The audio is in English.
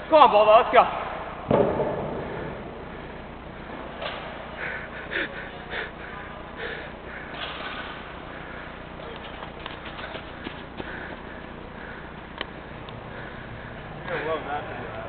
Come on, Bulldog, let's go. I love that.